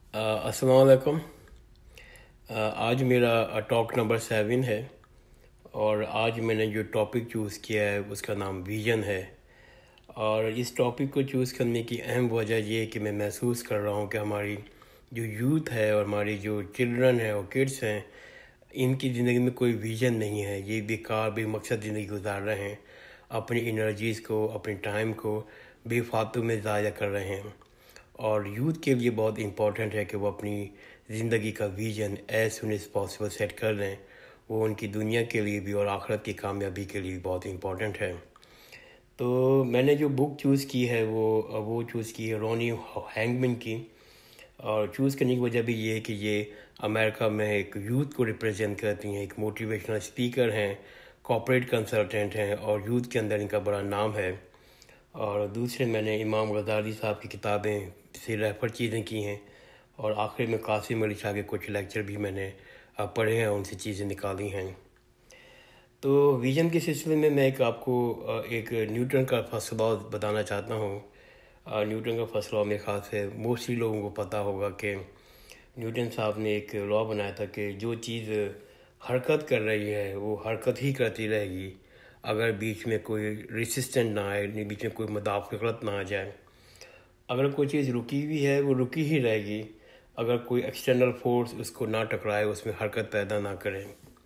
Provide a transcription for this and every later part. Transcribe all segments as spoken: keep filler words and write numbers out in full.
अस्सलाम वालेकुम। अ, आज मेरा टॉक नंबर सेवन है और आज मैंने जो टॉपिक चूज़ किया है उसका नाम विजन है। और इस टॉपिक को चूज़ करने की अहम वजह ये है कि मैं महसूस कर रहा हूँ कि हमारी जो यूथ है और हमारी जो चिल्ड्रन है और किड्स हैं, इनकी ज़िंदगी में कोई विजन नहीं है। ये बेकार बेमकसद ज़िंदगी गुजार रहे हैं, अपनी एनर्जीज़ को, अपने टाइम को बेफालतू में ज़ाया कर रहे हैं। और यूथ के लिए बहुत इम्पोर्टेंट है कि वो अपनी ज़िंदगी का vision as soon as possible set कर लें। वो उनकी दुनिया के लिए भी और आखिरत की कामयाबी के लिए बहुत इम्पोर्टेंट है। तो मैंने जो बुक चूज़ की है वो वो चूज़ की है रोनी हैंगमैन की। और चूज़ करने की वजह भी ये है कि ये अमेरिका में एक यूथ को रिप्रेजेंट करती हैं, एक मोटिवेशनल स्पीकर हैं, कॉर्पोरेट कंसल्टेंट हैं और यूथ के अंदर इनका बड़ा नाम है। और दूसरे मैंने इमाम गज़ाली साहब की किताबें से रेफ़र चीज़ें की हैं और आखिर में कासिम अली शाह के कुछ लेक्चर भी मैंने पढ़े हैं, उनसे चीज़ें निकाली हैं। तो विजन के सिलसिले में मैं एक आपको एक न्यूटन का फर्स्ट लॉ बताना चाहता हूँ। न्यूटन का फर्स्ट लॉ मेरे ख्याल से मोस्टली लोगों को पता होगा कि न्यूटन साहब ने एक लॉ बनाया था कि जो चीज़ हरकत कर रही है वो हरकत ही करती रहेगी, अगर बीच में कोई रेसिस्टेंट ना आए, बीच में कोई मुदाफ़अत ना आ जाए। अगर कोई चीज़ रुकी हुई है वो रुकी ही रहेगी, अगर कोई एक्सटर्नल फोर्स उसको ना टकराए, उसमें हरकत पैदा ना करे।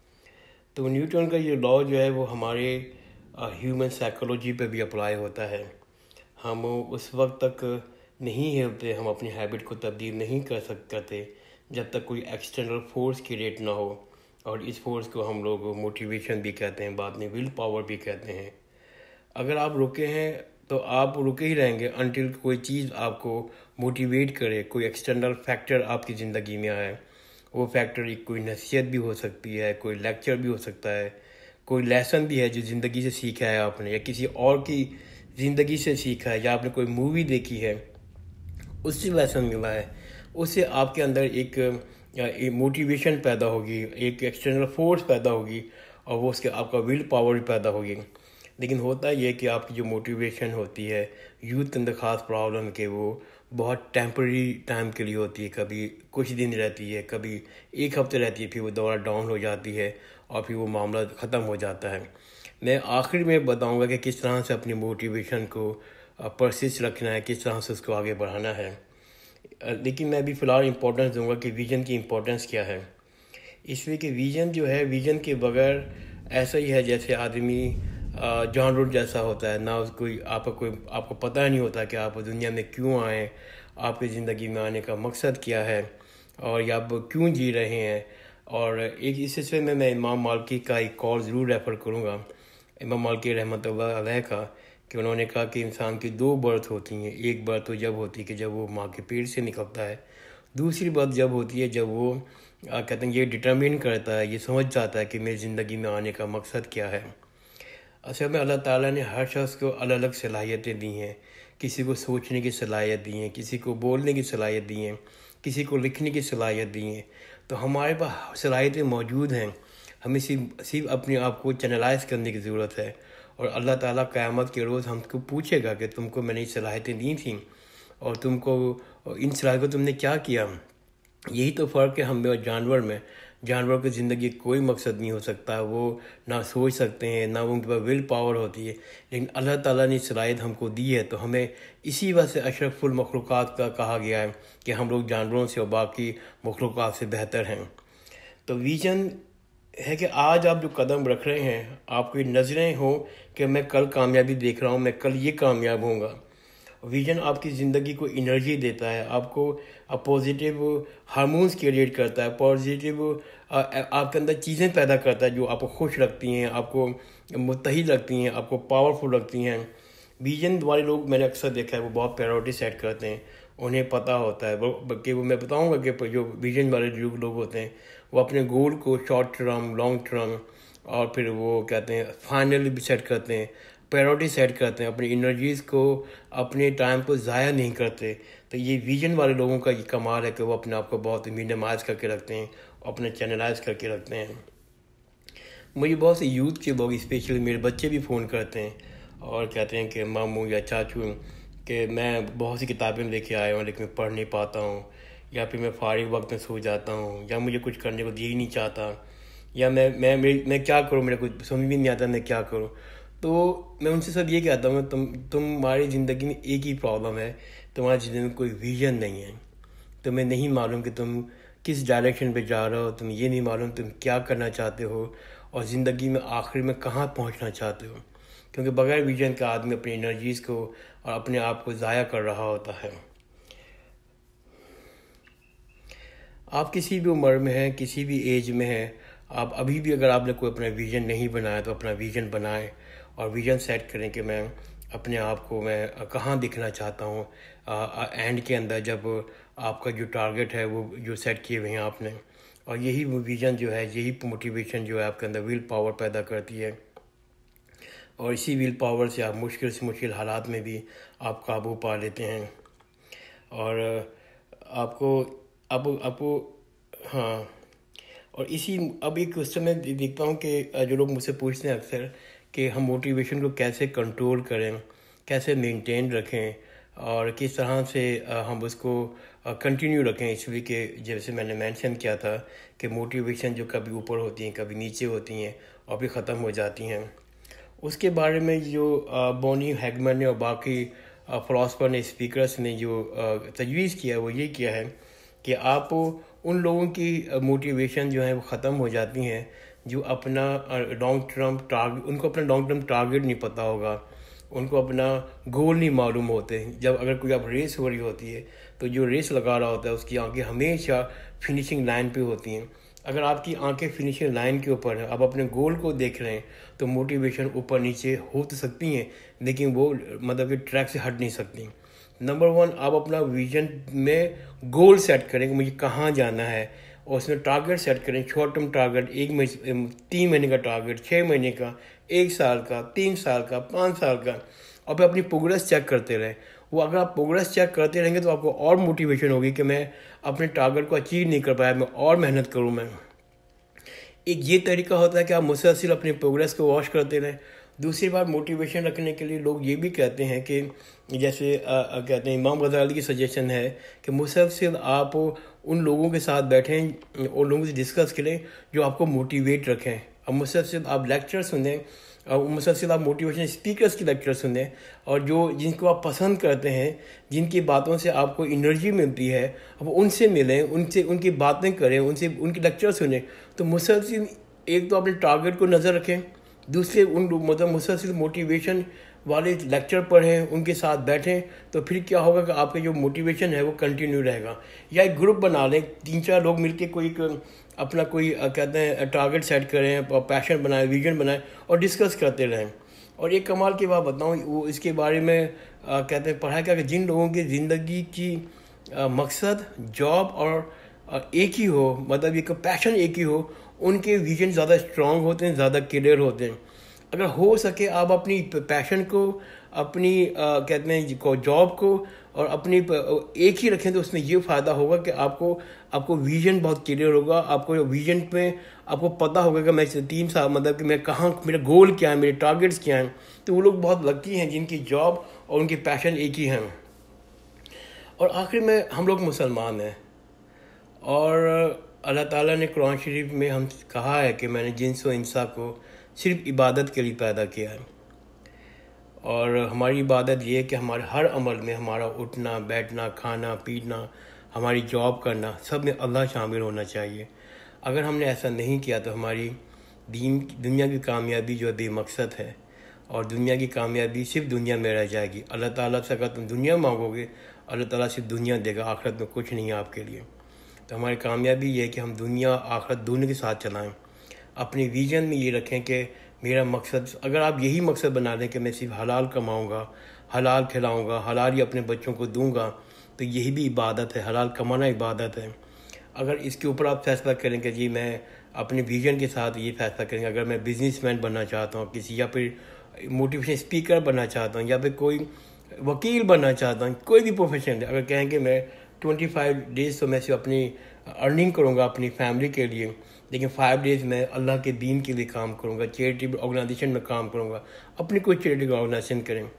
तो न्यूटन का ये लॉ जो है वो हमारे ह्यूमन साइकोलॉजी पे भी अप्लाई होता है। हम उस वक्त तक नहीं होते, हम अपनी हैबिट को तब्दील नहीं कर सकते जब तक कोई एक्सटर्नल फोर्स क्रिएट ना हो। और इस फोर्स को हम लोग मोटिवेशन भी कहते हैं, बाद में विल पावर भी कहते हैं। अगर आप रुके हैं तो आप रुके ही रहेंगे अनटिल कोई चीज़ आपको मोटिवेट करे, कोई एक्सटर्नल फैक्टर आपकी ज़िंदगी में आए। वो फैक्टर एक कोई नसीहत भी हो सकती है, कोई लेक्चर भी हो सकता है, कोई लेसन भी है जो ज़िंदगी से सीखा है आपने, या किसी और की ज़िंदगी से सीखा है, या आपने कोई मूवी देखी है उससे लेसन मिला है। उससे आपके अंदर एक मोटिवेशन पैदा होगी, एक एक्सटर्नल फोर्स पैदा होगी और वो उसके आपका विल पावर भी पैदा होगी। लेकिन होता ये कि आपकी जो मोटिवेशन होती है यूथ के अंदर ख़ास प्रॉब्लम के वो बहुत टेम्परेरी टाइम के लिए होती है। कभी कुछ दिन रहती है, कभी एक हफ्ते रहती है, फिर वो दोबारा डाउन हो जाती है और फिर वो मामला ख़त्म हो जाता है। मैं आखिर में बताऊंगा कि किस तरह से अपनी मोटिवेशन को परसिस्ट रखना है, किस तरह से उसको आगे बढ़ाना है। लेकिन मैं अभी फ़िलहाल इम्पोर्टेंस दूंगा कि विज़न की इम्पोर्टेंस क्या है। इसलिए कि विज़न जो है, विज़न के बगैर ऐसा ही है जैसे आदमी जानवर जैसा होता है ना। कोई आपको कोई आपको पता नहीं होता कि आप दुनिया में क्यों आए, आपकी ज़िंदगी में आने का मकसद क्या है और या आप क्यों जी रहे हैं। और एक इस सिलसिले में मैं इमाम मालिकी का एक कॉल ज़रूर रेफ़र करूँगा, इमाम मालिकी रहमतुल्लाह अलैह का, कि उन्होंने कहा कि इंसान की दो बर्थ होती हैं। एक बर्थ तो जब होती है कि जब वो माँ के पेट से निकलता है, दूसरी बात जब होती है जब वो आ, कहते हैं ये डिटरमिन करता है, ये समझ जाता है कि मेरी ज़िंदगी में आने का मकसद क्या है। असल में अल्लाह ताला ने हर शख्स को अलग अलग सलाहियतें दी हैं। किसी को सोचने की सलाहियत दी है, किसी को बोलने की सलाहियत दी है, किसी को लिखने की सलाहियत दी है। तो हमारे पास सलाहियतें मौजूद हैं, हमें सिर्फ सिर्फ अपने आप को चैनलाइज करने की ज़रूरत है। और अल्लाह ताला क़यामत के रोज़ हमको पूछेगा कि तुमको मैंने ये सलाहियतें दी थी और तुमको इन सलाहियतों को तुमने क्या किया। यही तो फ़र्क है हम में और जानवर में। जानवर की ज़िंदगी कोई मकसद नहीं हो सकता, वो ना सोच सकते हैं, ना उनके पास विल पावर होती है। लेकिन अल्लाह ताला ने सलाहियत हमको दी है, तो हमें इसी वजह से अशरफुल मखलूक़ात का कहा गया है कि हम लोग जानवरों से और बाकी मखलूक़ात से बेहतर हैं। तो विजन है कि आज आप जो कदम रख रहे हैं, आपकी नज़रें हो कि मैं कल कामयाबी देख रहा हूँ, मैं कल ये कामयाब होऊंगा। विजन आपकी ज़िंदगी को एनर्जी देता है, आपको पॉजिटिव हार्मोन्स क्रिएट करता है, पॉजिटिव आपके अंदर चीज़ें पैदा करता है जो आपको खुश रखती हैं, आपको मुत्तहिद रखती हैं, आपको पावरफुल रखती हैं। विजन वाले लोग मैंने अक्सर देखा है वो बहुत प्रायोरिटी सेट करते हैं, उन्हें पता होता है कि वो मैं बताऊंगा कि जो विजन वाले जो लोग होते हैं वो अपने गोल को शॉर्ट टर्म, लॉन्ग टर्म और फिर वो कहते हैं फाइनली भी सेट करते हैं, प्रायोरिटी सेट करते हैं, अपनी एनर्जीज़ को, अपने टाइम को ज़ाया नहीं करते। तो ये विजन वाले लोगों का ये कमाल है कि वो अपने आप को बहुत मिनिमाइज़ करके रखते हैं, अपने चैनलाइज करके रखते हैं। मुझे बहुत से यूथ के लोग, स्पेशली मेरे बच्चे भी फ़ोन करते हैं और कहते हैं कि मामू या चाचू कि मैं बहुत सी किताबें लेके आया हूँ लेकिन पढ़ नहीं पाता हूँ, या फिर मैं फारिग वक्त में सो जाता हूँ, या मुझे कुछ करने को दिया ही नहीं चाहता, या मैं मैं मैं, मैं क्या करूँ, मेरे को समझ भी नहीं आता मैं क्या करूँ। तो मैं उनसे सब ये कहता हूँ, तुम तुम्हारी ज़िंदगी में एक ही प्रॉब्लम है, तुम्हारी ज़िंदगी में कोई विजन नहीं है। तुम्हें नहीं मालूम कि तुम किस डायरेक्शन पे जा रहे हो, तुम ये नहीं मालूम तुम क्या करना चाहते हो और ज़िंदगी में आखिर में कहाँ पहुँचना चाहते हो। क्योंकि बगैर विजन का आदमी अपनी एनर्जीज़ को और अपने आप को ज़ाया कर रहा होता है। आप किसी भी उम्र में हैं, किसी भी एज में हैं, आप अभी भी अगर आपने कोई अपना विज़न नहीं बनाया तो अपना विज़न बनाएं और विज़न सेट करें कि मैं अपने आप को मैं कहाँ दिखना चाहता हूँ एंड के अंदर, जब आपका जो टारगेट है वो जो सेट किए हुए हैं आपने। और यही विज़न जो है, यही मोटिवेशन जो है आपके अंदर विल पावर पैदा करती है, और इसी विल पावर से आप मुश्किल से मुश्किल हालात में भी आप काबू पा लेते हैं। और आपको आपको आपको हाँ, और इसी अब एक क्वेश्चन में देखता हूँ कि जो लोग मुझसे पूछते हैं अक्सर कि हम मोटिवेशन को कैसे कंट्रोल करें, कैसे मेंटेन रखें और किस तरह से हम उसको कंटिन्यू रखें। इसलिए कि जैसे मैंने मेंशन किया था कि मोटिवेशन जो कभी ऊपर होती हैं, कभी नीचे होती हैं और फिर ख़त्म हो जाती हैं। उसके बारे में जो बोनी, हैगमैन ने और बाकी फ़िलासफ़र ने, स्पीकर्स ने जो तजवीज़ किया वो ये किया है कि आप उन लोगों की मोटिवेशन जो है वो ख़त्म हो जाती हैं जो अपना लॉन्ग टर्म टारगेट, उनको अपना लॉन्ग टर्म टारगेट नहीं पता होगा, उनको अपना गोल नहीं मालूम होते। जब अगर कोई आप रेस हो रही होती है तो जो रेस लगा रहा होता है उसकी आंखें हमेशा फिनिशिंग लाइन पे होती हैं। अगर आपकी आंखें फिनिशिंग लाइन के ऊपर हैं, आप अपने गोल को देख रहे हैं, तो मोटिवेशन ऊपर नीचे हो तो सकती हैं लेकिन वो मतलब कि ट्रैक से हट नहीं सकती। नंबर वन, आप अपना विजन में गोल सेट करें कि मुझे कहाँ जाना है और उसमें टारगेट सेट करें। शॉर्ट टर्म टारगेट, एक महीने तीन महीने का टारगेट, छः महीने का, एक साल का, तीन साल का, पाँच साल का, और फिर अपनी प्रोग्रेस चेक करते रहें। वो अगर आप प्रोग्रेस चेक करते रहेंगे तो आपको और मोटिवेशन होगी कि मैं अपने टारगेट को अचीव नहीं कर पाया, मैं और मेहनत करूँ। मैं एक ये तरीका होता है कि आप मुसलसल अपनी प्रोग्रेस को वॉच करते रहें। दूसरी बात, मोटिवेशन रखने के लिए लोग ये भी कहते हैं कि जैसे आ, आ, कहते हैं, इमाम गजाली की सजेशन है कि मुसलसल आप उन लोगों के साथ बैठें, उन लोगों से डिस्कस करें जो आपको मोटिवेट रखें। अब मुसलसल आप लेक्चर सुनें, और मुसलसल आप मोटिवेशन स्पीकर्स की लेक्चर सुनें, और जो जिनको आप पसंद करते हैं, जिनकी बातों से आपको एनर्जी मिलती है, अब उनसे मिलें, उनसे उनकी बातें करें, उनसे उनकी लेक्चर सुनें। तो मुसलसल एक तो अपने टारगेट को नज़र रखें, दूसरे उन मतलब मुसलसल मोटिवेशन वाले लेक्चर पढ़ें, उनके साथ बैठें, तो फिर क्या होगा कि आपका जो मोटिवेशन है वो कंटिन्यू रहेगा। या एक ग्रुप बना लें, तीन चार लोग मिलकर कोई अपना कोई कहते हैं टारगेट सेट करें, पैशन बनाएं, विजन बनाएं और डिस्कस करते रहें। और एक कमाल की बात बताऊं, वो इसके बारे में आ, कहते हैं पढ़ा क्या कि जिन लोगों की ज़िंदगी की आ, मकसद जॉब और आ, एक ही हो, मतलब एक पैशन एक ही हो, उनके विजन ज़्यादा स्ट्रांग होते हैं, ज़्यादा क्लियर होते हैं। अगर हो सके आप अपनी पैशन को, अपनी आ, कहते हैं जॉब को और अपनी एक ही रखें, तो उसमें ये फ़ायदा होगा कि आपको आपको विजन बहुत क्लियर होगा। आपको विजन में आपको पता होगा कि मैं तीन साल मतलब कि मैं कहाँ, मेरा गोल क्या है, मेरे टारगेट्स क्या हैं। तो वो लोग बहुत लकी हैं जिनकी जॉब और उनकी पैशन एक ही हैं। और आखिर में हम लोग मुसलमान हैं और अल्लाह ताला ने कुरान शरीफ में हम कहा है कि मैंने जिन्स व इंसा को सिर्फ इबादत के लिए पैदा किया है। और हमारी इबादत ये है कि हमारे हर अमल में हमारा उठना, बैठना, खाना, पीना, हमारी जॉब करना, सब में अल्लाह शामिल होना चाहिए। अगर हमने ऐसा नहीं किया तो हमारी दीन दुनिया की कामयाबी जो बेमकसद है, और दुनिया की कामयाबी सिर्फ दुनिया में रह जाएगी। अल्लाह ताला से अगर तुम दुनिया मांगोगे, अल्लाह ताला सिर्फ दुनिया देगा, आखिरत में कुछ नहीं है आपके लिए। तो हमारी कामयाबी ये है कि हम दुनिया आखिरत दोनों के साथ चलाएं। अपने विजन में ये रखें कि मेरा मकसद, अगर आप यही मकसद बना लें कि मैं सिर्फ हलाल कमाऊंगा, हलाल खिलाऊंगा, हलाल ही अपने बच्चों को दूंगा, तो यही भी इबादत है। हलाल कमाना इबादत है। अगर इसके ऊपर आप फैसला करें कि जी मैं अपने विजन के साथ ये फैसला करेंगे, अगर मैं बिजनेसमैन बनना चाहता हूँ किसी, या फिर मोटिवेशन स्पीकर बनना चाहता हूँ, या फिर कोई वकील बनना चाहता हूँ, कोई भी प्रोफेशन है, अगर कहें कि मैं ट्वेंटी फाइव डेज़ तो मैं सिर्फ अपनी अर्निंग करूँगा अपनी फैमिली के लिए, लेकिन फाइव डेज़ मैं अल्लाह के दीन के लिए काम करूँगा, चैरिटी ऑर्गेनाइजेशन में काम करूँगा, अपनी कोई चैरिटी ऑर्गेनाइजेशन करें,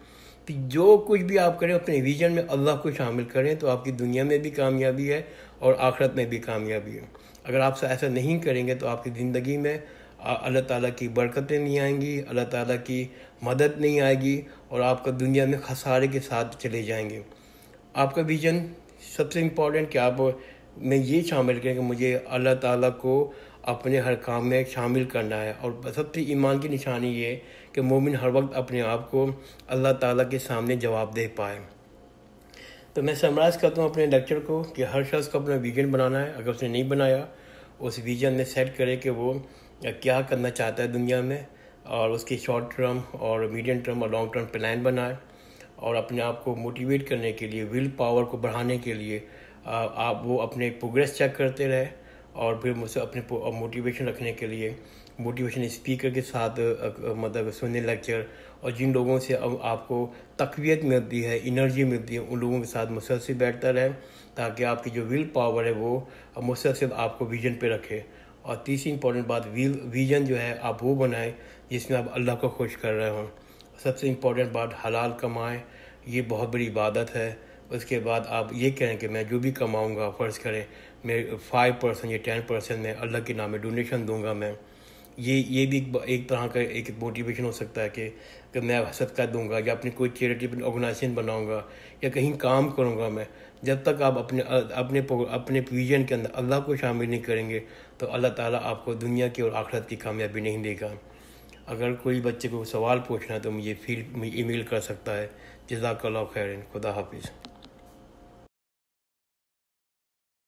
तो जो कुछ भी आप करें अपने विजन में अल्लाह को शामिल करें, तो आपकी दुनिया में भी कामयाबी है और आखिरत में भी कामयाबी है। अगर आप ऐसा नहीं करेंगे तो आपकी ज़िंदगी में अल्लाह ताला की बरकतें नहीं आएंगी, अल्लाह ताला की मदद नहीं आएगी और आपका दुनिया में खसारे के साथ चले जाएंगे। आपका विजन सबसे इम्पोर्टेंट कि आप में ये शामिल करें कि मुझे अल्लाह ताला को अपने हर काम में शामिल करना है। और सबसे ईमान की निशानी ये है कि मोमिन हर वक्त अपने आप को अल्लाह ताला के सामने जवाब दे पाए। तो मैं समराइज़ करता हूँ अपने लेक्चर को कि हर शख्स को अपना विजन बनाना है। अगर उसने नहीं बनाया, उस विजन में सेट करे कि वो क्या करना चाहता है दुनिया में, और उसकी शॉर्ट टर्म और मीडियम टर्म और लॉन्ग टर्म प्लान बनाए। और अपने आप को मोटिवेट करने के लिए, विल पावर को बढ़ाने के लिए आप वो अपने प्रोग्रेस चेक करते रहे। और फिर मुझसे अपने मोटिवेशन रखने के लिए मोटिवेशन स्पीकर के साथ मतलब सुनने लेक्चर, और जिन लोगों से आपको तक़वियत मिलती है, एनर्जी मिलती है, उन लोगों के साथ मुसलसल बैठता रहे, ताकि आपकी जो विल पावर है वो मुसलसल आपको विजन पे रखे। और तीसरी इंपॉर्टेंट बात, विल विजन जो है आप वो बनाएं जिसमें आप अल्लाह को खुश कर रहे हों। सबसे इम्पोर्टेंट बात, हलाल कमाएं, ये बहुत बड़ी इबादत है। उसके बाद आप ये कहें कि मैं जो भी कमाऊंगा, फ़र्ज़ करें मैं फाइव परसेंट या टेन परसेंट में अल्लाह के नाम में डोनेशन दूंगा। मैं ये ये भी एक तरह का एक मोटिवेशन हो सकता है कि कि मैं सदका दूंगा या अपनी कोई चैरिटी ऑर्गेनाइजेशन बनाऊंगा या कहीं काम करूंगा। मैं जब तक आप अपने अपने अपने विजन के अंदर अल्लाह को शामिल नहीं करेंगे, तो अल्लाह ताला आपको दुनिया की और आखिरत की कामयाबी नहीं देगा। अगर कोई बच्चे को सवाल पूछना है तो मुझे फील ईमेल कर सकता है। जज़ाकल्लाह खैरन। खुदा हाफिज़।